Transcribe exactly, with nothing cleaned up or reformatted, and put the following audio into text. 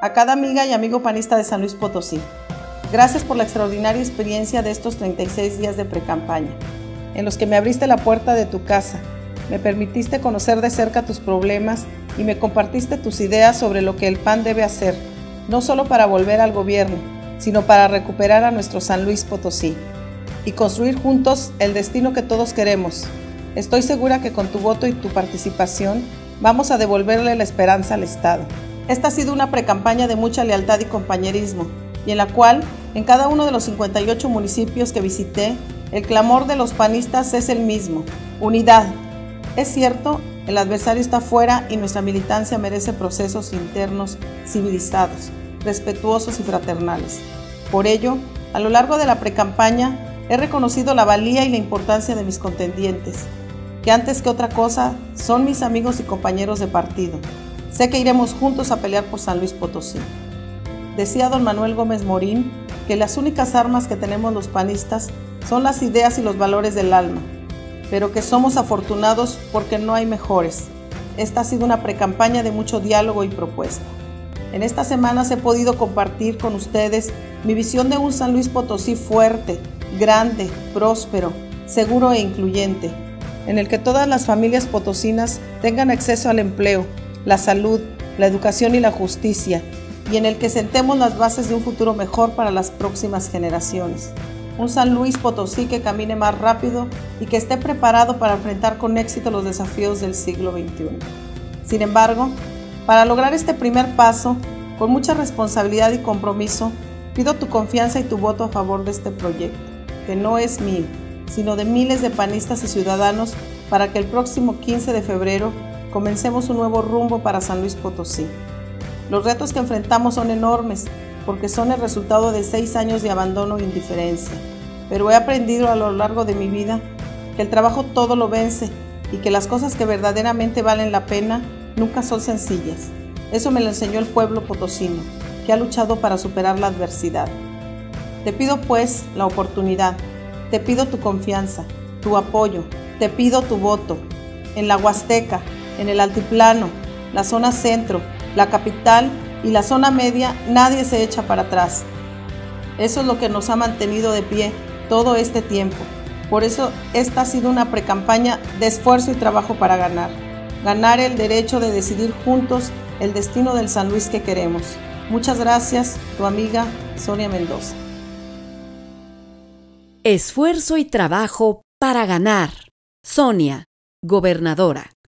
a cada amiga y amigo panista de San Luis Potosí. Gracias por la extraordinaria experiencia de estos treinta y seis días de precampaña, en los que me abriste la puerta de tu casa, me permitiste conocer de cerca tus problemas y me compartiste tus ideas sobre lo que el P A N debe hacer, no solo para volver al gobierno, sino para recuperar a nuestro San Luis Potosí y construir juntos el destino que todos queremos. Estoy segura que con tu voto y tu participación vamos a devolverle la esperanza al Estado. Esta ha sido una precampaña de mucha lealtad y compañerismo, y en la cual, en cada uno de los cincuenta y ocho municipios que visité, el clamor de los panistas es el mismo: unidad. Es cierto, el adversario está fuera y nuestra militancia merece procesos internos civilizados, respetuosos y fraternales. Por ello, a lo largo de la precampaña, he reconocido la valía y la importancia de mis contendientes, que antes que otra cosa son mis amigos y compañeros de partido. Sé que iremos juntos a pelear por San Luis Potosí. Decía don Manuel Gómez Morín que las únicas armas que tenemos los panistas son las ideas y los valores del alma, pero que somos afortunados porque no hay mejores. Esta ha sido una precampaña de mucho diálogo y propuesta. En estas semanas he podido compartir con ustedes mi visión de un San Luis Potosí fuerte, grande, próspero, seguro e incluyente, en el que todas las familias potosinas tengan acceso al empleo, la salud, la educación y la justicia, y en el que sentemos las bases de un futuro mejor para las próximas generaciones. Un San Luis Potosí que camine más rápido y que esté preparado para enfrentar con éxito los desafíos del siglo veintiuno. Sin embargo, para lograr este primer paso, con mucha responsabilidad y compromiso, pido tu confianza y tu voto a favor de este proyecto, que no es mío, sino de miles de panistas y ciudadanos, para que el próximo quince de febrero comencemos un nuevo rumbo para San Luis Potosí. Los retos que enfrentamos son enormes, porque son el resultado de seis años de abandono e indiferencia, pero he aprendido a lo largo de mi vida que el trabajo todo lo vence y que las cosas que verdaderamente valen la pena nunca son sencillas. Eso me lo enseñó el pueblo potosino, que ha luchado para superar la adversidad. Te pido pues la oportunidad, te pido tu confianza, tu apoyo, te pido tu voto. En la Huasteca, en el Altiplano, la zona centro, la capital y la zona media, nadie se echa para atrás. Eso es lo que nos ha mantenido de pie todo este tiempo. Por eso esta ha sido una precampaña de esfuerzo y trabajo para ganar. Ganar el derecho de decidir juntos el destino del San Luis que queremos. Muchas gracias, tu amiga Sonia Mendoza. Esfuerzo y trabajo para ganar. Sonia, gobernadora.